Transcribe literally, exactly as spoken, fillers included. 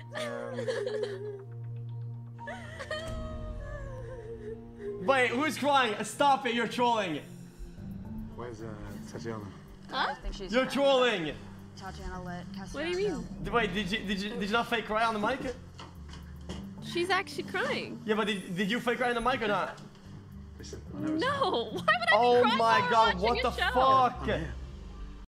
Wait, who's crying? Stop it! You're trolling. Where's uh, Tatiana? Huh? I think she's You're trolling. Tatiana let Cassiano. What do you mean? Wait, did you did you did you not fake cry on the mic? She's actually crying. Yeah, but did, did you fake cry on the mic or not? Listen, No. Why would I be Oh crying my while god! watching What a the show? fuck? I'm here.